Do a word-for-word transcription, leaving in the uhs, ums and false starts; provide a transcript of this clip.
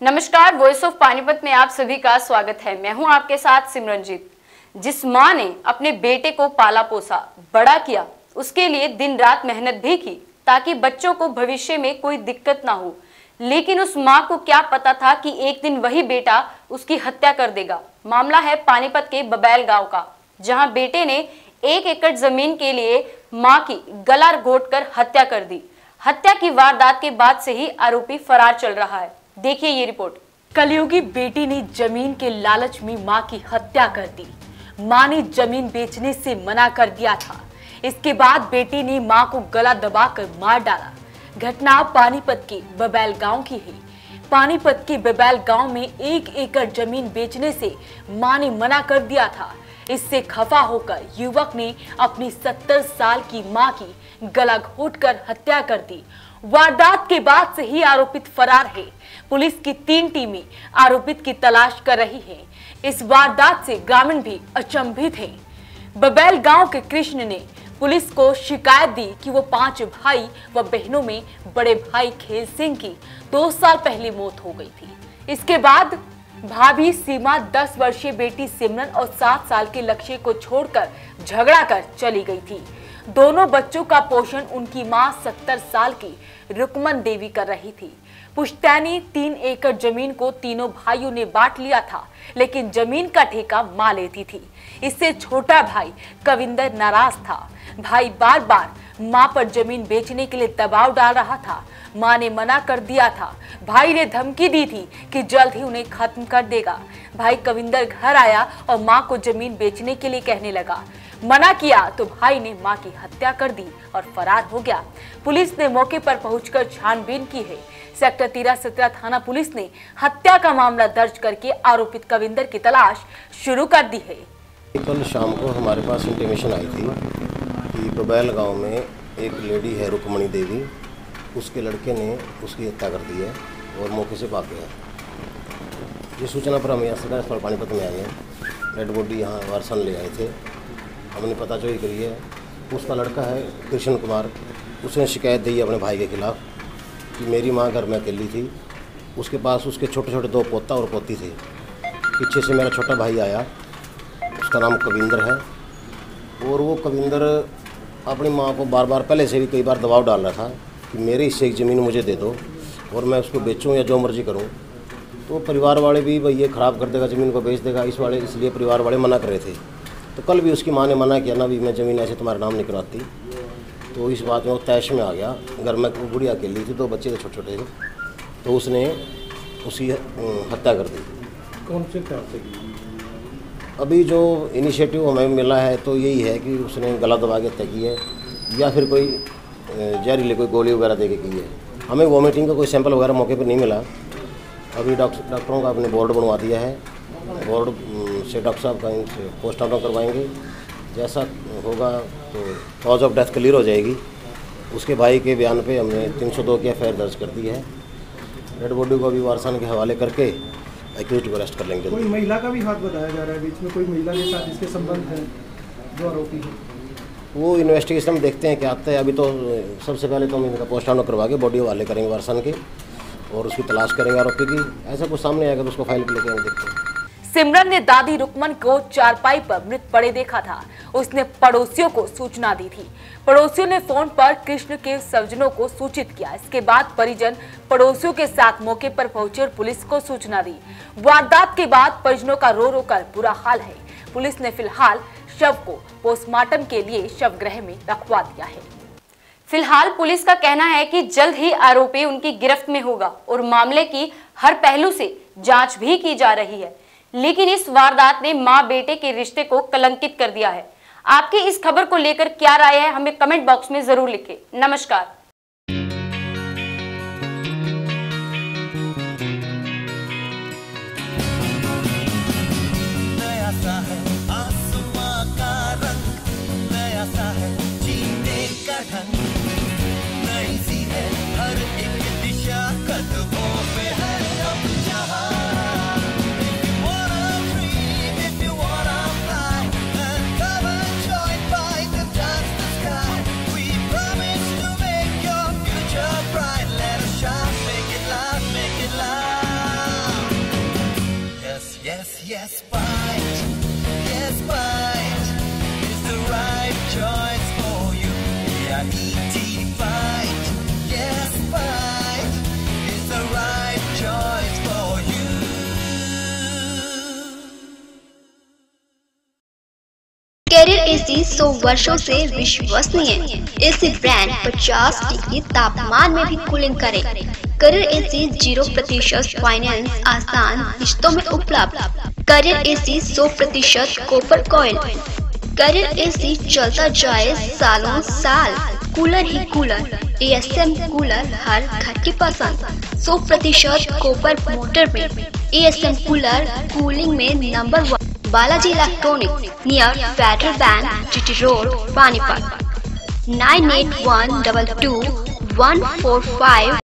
नमस्कार, voice of Panipat में आप सभी का स्वागत है। मैं हूं आपके साथ सिमरनजीत। जिस मां ने अपने बेटे को पाला पोसा, बड़ा किया, उसके लिए दिन रात मेहनत भी की ताकि बच्चों को भविष्य में कोई दिक्कत ना हो, लेकिन उस मां को क्या पता था कि एक दिन वही बेटा उसकी हत्या कर देगा। मामला है पानीपत के बबैल गांव का, जहां बेटे ने एक एकड़ जमीन के लिए मां की गला घोंटकर हत्या कर दी। हत्या की वारदात के बाद से ही आरोपी फरार चल रहा है। देखिए ये रिपोर्ट। कलयुगी बेटी ने जमीन के लालच में मां की हत्या कर दी। मां ने जमीन बेचने से मना कर दिया था। इसके बाद बेटी ने मां को गला दबाकर मार डाला। घटना पानीपत के बबैल गांव की है। पानीपत के बबैल गांव में एक एकड़ जमीन बेचने से मां ने मना कर दिया था। इससे खफा होकर युवक ने अपनी सत्तर साल की मां की गला घोंटकर हत्या कर दी। वारदात के बाद से ही आरोपित फरार है। पुलिस की तीन टीमें आरोपित की तलाश कर रही हैं। इस वारदात से ग्रामीण भी अचंभित हैं। बबैल गांव के कृष्ण ने पुलिस को शिकायत दी कि वो पांच भाई व बहनों में बड़े भाई खेल सिंह की दो साल पहले मौत हो गई थी। इसके बाद भाभी सीमा, दस वर्षीय बेटी सिमरन और सात साल के लक्ष्य को छोड़कर झगड़ा कर चली गई थी। दोनों बच्चों का पोषण उनकी मां सत्तर साल की रुकमन देवी कर रही थी। पुश्तैनी तीन एकड़ जमीन को तीनों भाइयों ने बांट लिया था, लेकिन जमीन का ठेका मां लेती थी। इससे छोटा भाई कविंदर नाराज था। भाई बार बार मां पर जमीन बेचने के लिए दबाव डाल रहा था। मां ने मना कर दिया था। भाई ने धमकी दी थी कि जल्द ही उन्हें खत्म कर देगा। भाई कविंदर घर आया और मां को जमीन बेचने के लिए कहने लगा। मना किया तो भाई ने मां की हत्या कर दी और फरार हो गया। पुलिस ने मौके पर पहुंचकर छानबीन की है। सेक्टर तेरह सत्रह थाना पुलिस ने हत्या का मामला दर्ज करके आरोपित कविंदर की तलाश शुरू कर दी है। कल शाम को हमारे पास इंटीमेशन आई थी कि बबैल गांव में एक लेडी है रुकमणी देवी, उसके लड़के ने उसकी हत्या कर दी है और मौके से भाग गया। ये सूचना पर हम यहाँ सदर अस्पताल पानीपत में आए हैं। डेड बॉडी यहाँ वारसन ले आए थे। हमने पता चोरी करी है। उसका लड़का है कृष्ण कुमार, उसने शिकायत दी अपने भाई के खिलाफ कि मेरी माँ घर में अकेली थी, उसके पास उसके छोटे छोटे दो पोता और पोती थे। पीछे से मेरा छोटा भाई आया, उसका नाम कविंदर है, और वो कविंदर अपनी माँ को बार बार पहले से भी कई बार दबाव डाल रहा था कि मेरे हिस्से की ज़मीन मुझे दे दो और मैं उसको बेचूँ या जो मर्जी करूँ। तो परिवार वाले भी भाई ये ख़राब कर देगा, ज़मीन को बेच देगा, इस वाले इसलिए परिवार वाले मना कर रहे थे। तो कल भी उसकी माँ ने मना किया ना, भी मैं ज़मीन ऐसे तुम्हारे नाम नहीं कराती। तो इस बात में वो तैश में आ गया। घर में बुढ़िया अकेली थी, दो बच्चे थे छोटे छोटे थे, तो उसने उसकी हत्या कर दी। कौन से तरह से की? अभी जो इनिशिएटिव हमें मिला है तो यही है कि उसने गला दबा के हत्या की है या फिर कोई जहरीले कोई गोली वगैरह दे के की है। हमें वॉमिटिंग का कोई सैंपल वगैरह मौके पर नहीं मिला। अभी डॉक्टर डॉक्टरों का अपने बोर्ड बनवा दिया है। बोर्ड से डॉक्टर साहब का इनसे पोस्टमार्टम करवाएंगे। जैसा होगा तो कॉज ऑफ डेथ क्लियर हो जाएगी। उसके भाई के बयान पे हमने तीन सौ दो की एफ आई आर दर्ज कर दी है। डेड बॉडी को अभी वारसान के हवाले करके एक्यूज को अरेस्ट कर लेंगे। कोई महिला का भी हाथ बताया जा रहा है, बीच में कोई महिला के साथ इसके संबंध है जो आरोपी है? वो इन्वेस्टिगेशन में देखते हैं क्या आता है। अभी तो सबसे पहले तो हम इनका पोस्टमार्टम करवा के बॉडी हवाले करेंगे वारसान के और उसकी तलाश करेंगे आरोपी की। ऐसा कुछ सामने आएगा तो उसको फाइल पर लेके आएंगे, देखते हैं। सिमरन ने दादी रुकमन को चारपाई पर मृत पड़े देखा था। उसने पड़ोसियों को सूचना दी थी। पड़ोसियों ने फोन पर कृष्ण के स्वजनों को सूचित किया। इसके बाद परिजन पड़ोसियों के साथ मौके पर पहुंचे और पुलिस को सूचना दी। वारदात के बाद परिजनों का रो रो कर बुरा हाल है। पुलिस ने फिलहाल शव को पोस्टमार्टम के लिए शवगृह में रखवा दिया है। फिलहाल पुलिस का कहना है कि जल्द ही आरोपी उनकी गिरफ्त में होगा और मामले की हर पहलू से जांच भी की जा रही है। लेकिन इस वारदात ने मां बेटे के रिश्ते को कलंकित कर दिया है। आपकी इस खबर को लेकर क्या राय है, हमें कमेंट बॉक्स में जरूर लिखें। नमस्कार। एसी सौ वर्षों से विश्वसनीय। एसी ब्रांड पचास डिग्री तापमान में भी कूलिंग करे। करियर एसी जीरो प्रतिशत फाइनेंस आसान किश्तों में उपलब्ध। करियर एसी सौ प्रतिशत कॉपर कॉइल। करियर एसी चलता जाए सालों साल। कूलर ही कूलर, एएसएम कूलर हर घर की पसंद। सौ प्रतिशत कॉपर मोटर में एएसएम कूलर कूलिंग में number one. Balaji electronic near Federal Bank, GT road, Panipat. Nine eight one double two one four five